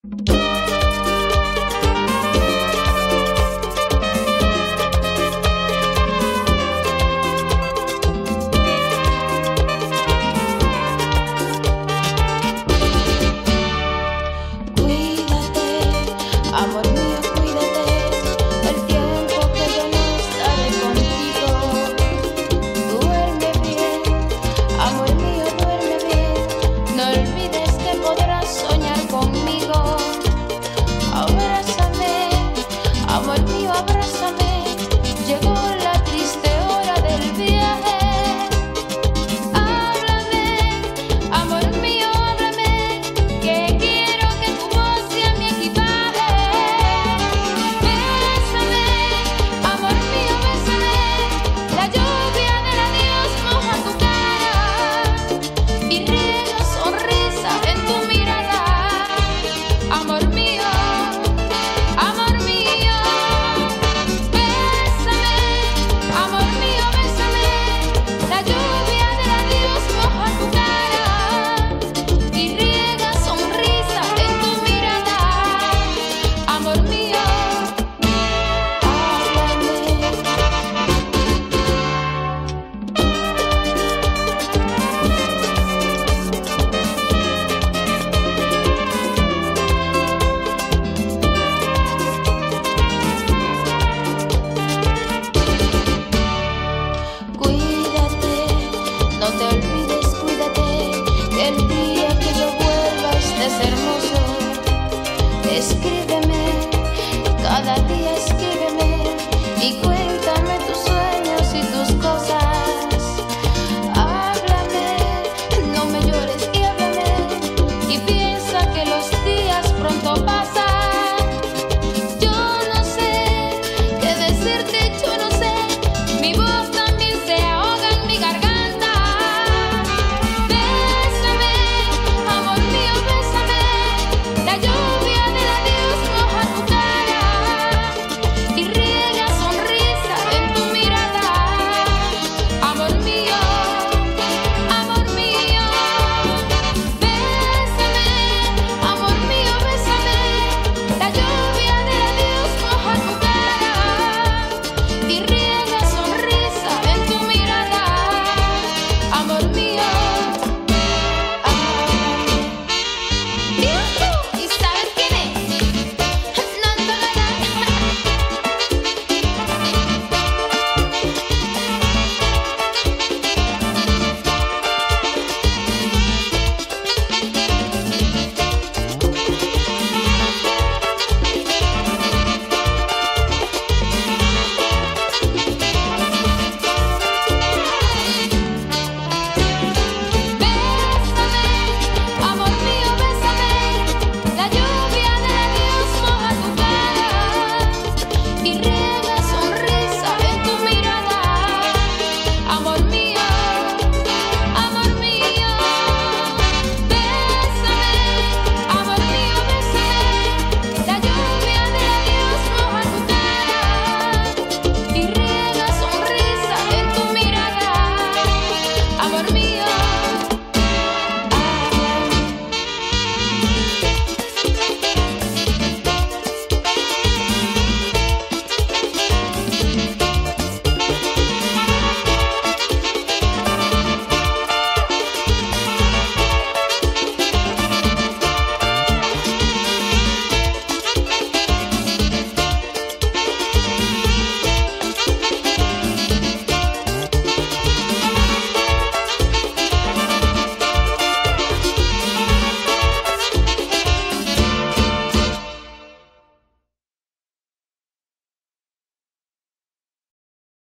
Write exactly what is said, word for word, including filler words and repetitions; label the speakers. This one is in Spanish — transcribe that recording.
Speaker 1: Amor mío, cuídate, el tiempo que yo no estaré contigo. Duerme bien, amor mío, duerme bien. No olvides que podrás soñar conmigo. Abrázame, amor mío, abrázame. Llegó la triste hora del viaje. Háblame, amor mío, háblame, que quiero que tu voz sea mi equipaje. No te olvides, cuídate, que el día que yo vuelva estés hermoso. Escríbeme, cada día escríbeme y cuéntame.